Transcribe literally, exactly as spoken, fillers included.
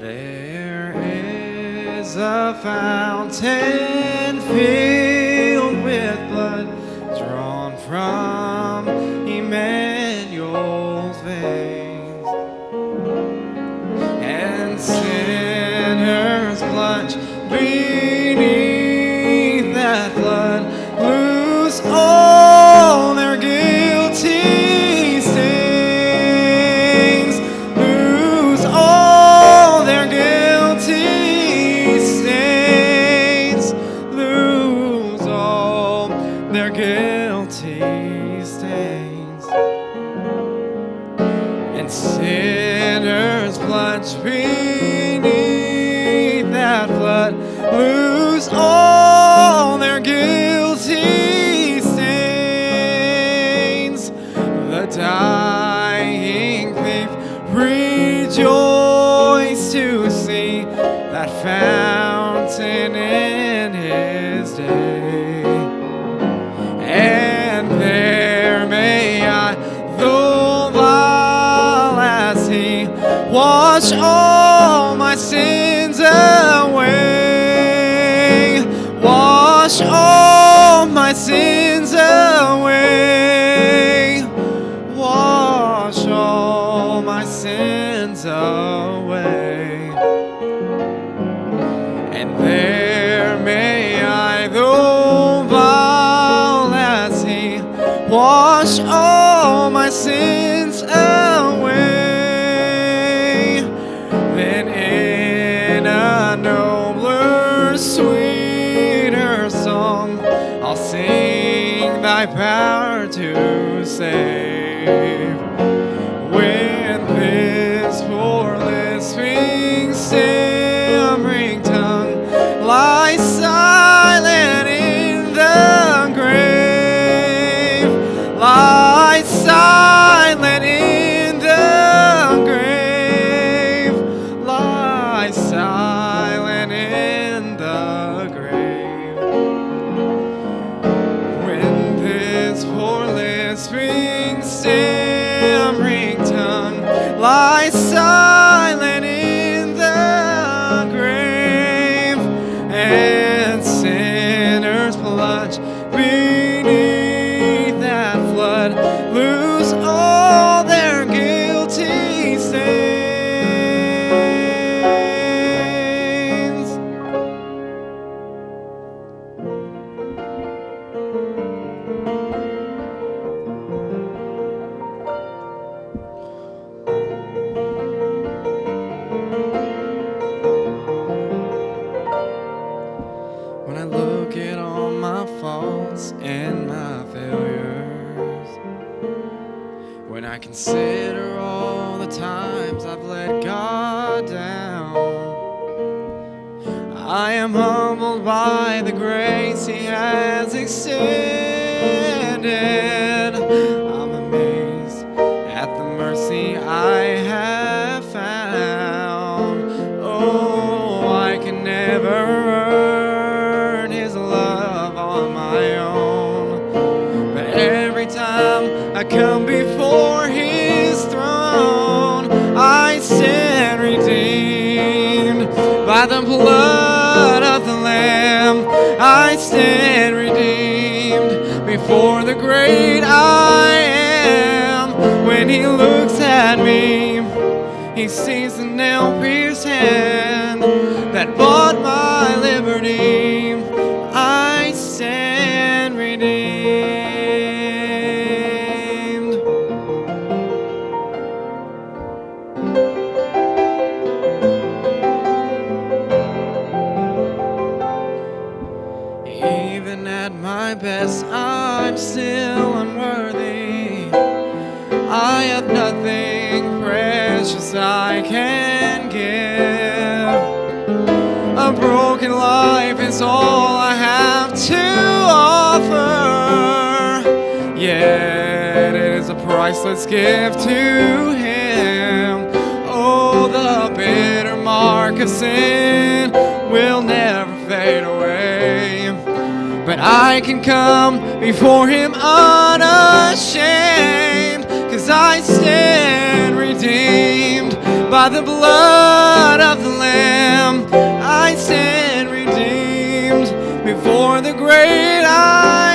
There is a fountain filled with blood drawn from Emmanuel's veins, and sinners plunge beneath that flood, lose all their guilty stains, lose all their guilty stains, lose all their guilty stains, and sinners plunge beneath that flood, lose all their guilty stains. The dying thief rejoiced to see that fountain in his day, and there may I, though vile as he, wash all my sins away, wash all my sins away, wash all my sins away. And there may I, though vile as he, wash all my sins away. Then in a nobler, sweeter song, I'll sing thy power to save. When this poor lisping, stammering tongue lies silent in the grave, lies silent in the grave, lies silent in the grave. When this poor lisping, stammering tongue lies silent in the grave, and sinners plunge beneath that flood, lose all their guilty stains. When I look at all my faults and my failures, when I consider all the times I've let God down, I am humbled by the grace He has extended. I'm amazed at the mercy I have found. Oh, I can never earn His love on my own, but every time I come before His throne, I stand redeemed by the blood of the Lamb. I stand redeemed before the great I Am. When He looks at me, He sees the nail-pierced hand that bought my liberty. I stand redeemed. Even at my best, I'm still unworthy. I have nothing precious I can give. A broken life is all I have to offer, yet it is a priceless gift to Him. Oh, the bitter mark of sin will never fade away, but I can come before Him unashamed, 'cause I stand redeemed by by the blood of the Lamb, I stand redeemed before the great I